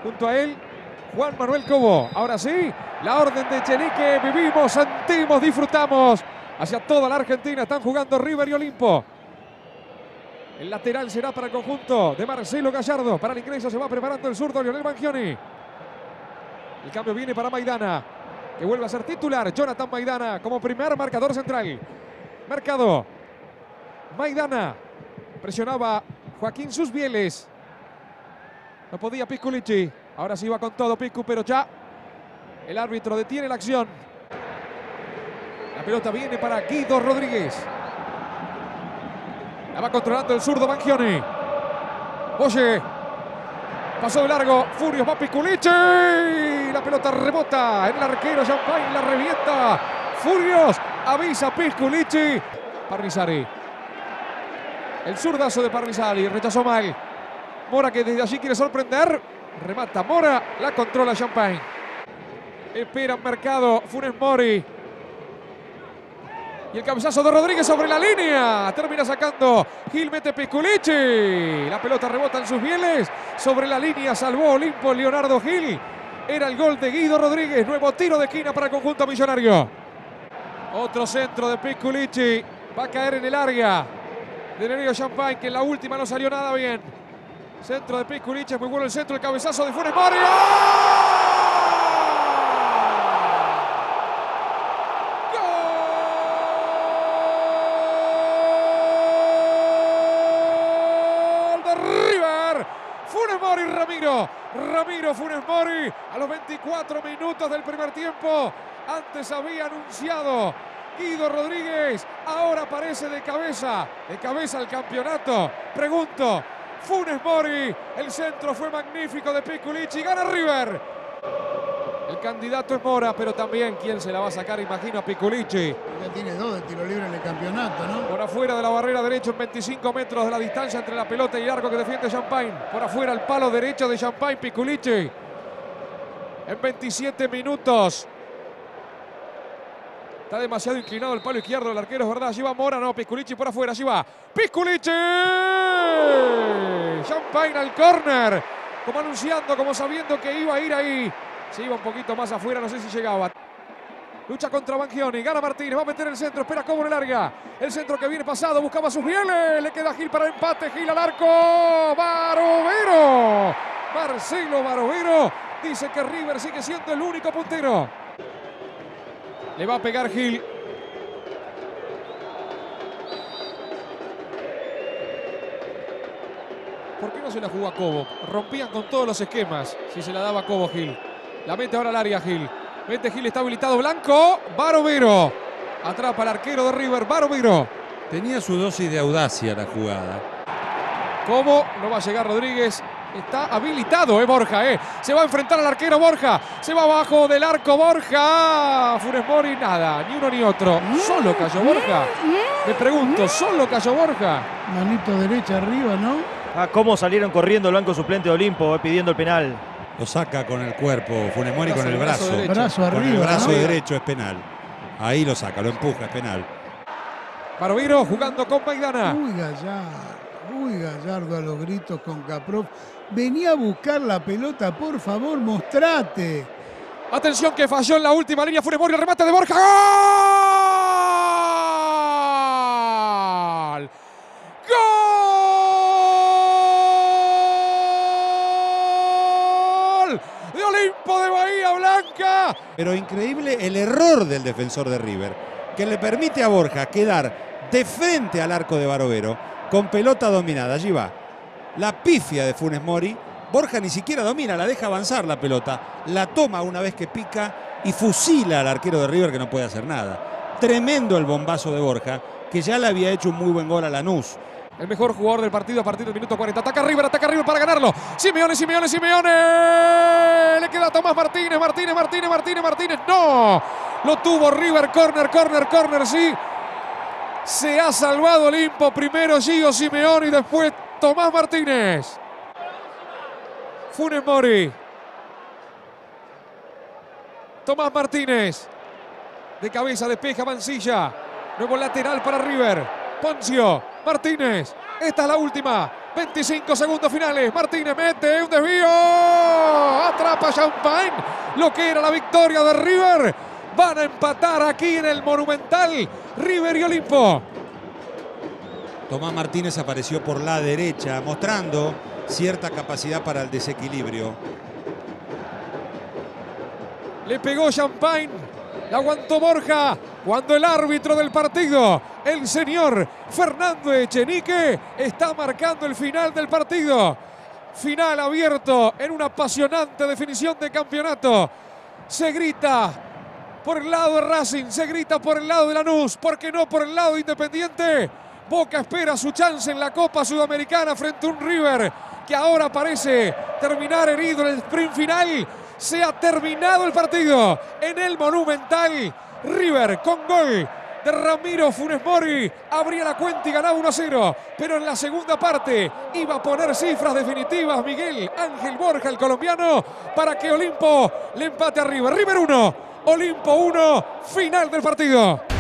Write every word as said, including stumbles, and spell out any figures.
Junto a él, Juan Manuel Cobo. Ahora sí, la orden de Echenique. Vivimos, sentimos, disfrutamos. Hacia toda la Argentina están jugando River y Olimpo. El lateral será para el conjunto de Marcelo Gallardo. Para el ingreso se va preparando el zurdo Lionel Banchioni. El cambio viene para Maidana, que vuelve a ser titular. Jonathan Maidana como primer marcador central. Mercado. Maidana. Presionaba Joaquín Susbieles. No podía Pisculichi. Ahora sí va con todo Piscu, pero ya el árbitro detiene la acción. La pelota viene para Guido Rodríguez. La va controlando el zurdo Banchioni. Boye. Pasó de largo. Furios va Pisculichi. La pelota rebota en el arquero. Champagne la revienta. Furios. Avisa Pisculichi. Parrizari. El zurdazo de Parrizari. Rechazó mal. Mora, que desde allí quiere sorprender. Remata Mora. La controla Champagne. Espera Mercado. Funes Mori. Y el cabezazo de Rodríguez sobre la línea. Termina sacando Gil, mete Pisculichi. La pelota rebota en Susbieles. Sobre la línea salvó Olimpo Leonardo Gil. Era el gol de Guido Rodríguez. Nuevo tiro de esquina para el conjunto millonario. Otro centro de Pisculichi. Va a caer en el área de Nerio Champagne, que en la última no salió nada bien. Centro de Pisculichi. Es muy bueno el centro. El cabezazo de Funes Mori. Funes Mori, Ramiro. Ramiro Funes Mori a los veinticuatro minutos del primer tiempo. Antes había anunciado Guido Rodríguez. Ahora aparece de cabeza. De cabeza al campeonato. Pregunto, Funes Mori. El centro fue magnífico de Pisculichi. Gana River. El candidato es Mora, pero también quien se la va a sacar, imagino, a Pisculichi. Ya tiene dos de tiro libre en el campeonato, ¿no? Por afuera de la barrera derecha, en veinticinco metros de la distancia entre la pelota y el arco que defiende Champagne. Por afuera el palo derecho de Champagne, Pisculichi. En veintisiete minutos. Está demasiado inclinado el palo izquierdo del arquero, es verdad. Allí va Mora, no, Pisculichi por afuera, allí va. ¡Pisculichi! Champagne al córner. Como anunciando, como sabiendo que iba a ir ahí. Se iba un poquito más afuera, no sé si llegaba. Lucha contra Banchioni, gana Martínez, va a meter el centro, espera Cobo en el larga. El centro que viene pasado, buscaba sus rieles, le queda Gil para el empate, Gil al arco. Barovero. Marcelo Barovero dice que River sigue siendo el único puntero. Le va a pegar Gil. ¿Por qué no se la jugó a Cobo? Rompían con todos los esquemas si se la daba a Cobo Gil. La mete ahora al área Gil. Mete Gil, está habilitado Blanco. Barovero. Atrapa al arquero de River, Barovero. Tenía su dosis de audacia la jugada. Cobo, no va a llegar Rodríguez. Está habilitado, eh, Borja, eh. Se va a enfrentar al arquero Borja. Se va abajo del arco Borja. Funes Mori, nada, ni uno ni otro. Solo cayó Borja. Me pregunto, ¿solo cayó Borja? Manito derecha arriba, ¿no? Ah, cómo salieron corriendo el banco suplente de Olimpo eh, pidiendo el penal. Lo saca con el cuerpo Funes Mori, con el brazo. Brazo, brazo arriba, con el brazo ¿no? derecho es penal. Ahí lo saca, lo empuja, es penal. Barovero jugando con Maidana. Uy, Gallardo. Uy, Gallardo a los gritos con Caprof. Venía a buscar la pelota, por favor, mostrate. Atención que falló en la última línea Funes Mori, el remate de Borja. ¡Gol! ¡Gol! De Olimpo de Bahía Blanca. Pero increíble el error del defensor de River, que le permite a Borja quedar de frente al arco de Barovero con pelota dominada. Allí va. La pifia de Funes Mori. Borja ni siquiera domina, la deja avanzar la pelota. La toma una vez que pica y fusila al arquero de River, que no puede hacer nada. Tremendo el bombazo de Borja, que ya le había hecho un muy buen gol a Lanús. El mejor jugador del partido a partir del minuto cuarenta. Ataca River, ataca River para ganarlo. Simeone, Simeone, Simeone. Le queda Tomás Martínez, Martínez, Martínez, Martínez, Martínez. No. Lo tuvo River. Corner, corner, corner, sí. Se ha salvado Olimpo. Primero Gio Simeone y después Tomás Martínez. Funes Mori. Tomás Martínez. De cabeza despeja Mancilla. Nuevo lateral para River. Poncio. Martínez. Esta es la última. veinticinco segundos finales. Martínez mete un desvío. tapa Champagne lo que era la victoria de River. Van a empatar aquí en el Monumental River y Olimpo. Tomás Martínez apareció por la derecha, mostrando cierta capacidad para el desequilibrio. Le pegó Champagne, la aguantó Borja, cuando el árbitro del partido, el señor Fernando Echenique, está marcando el final del partido. Final abierto en una apasionante definición de campeonato. Se grita por el lado de Racing, se grita por el lado de Lanús, ¿por qué no por el lado de Independiente? Boca espera su chance en la Copa Sudamericana frente a un River que ahora parece terminar herido en el sprint final. Se ha terminado el partido en el Monumental. River con gol de Ramiro Funes Mori abría la cuenta y ganaba uno a cero. Pero en la segunda parte iba a poner cifras definitivas Miguel Ángel Borja, el colombiano, para que Olimpo le empate a River. River uno, Olimpo uno, final del partido.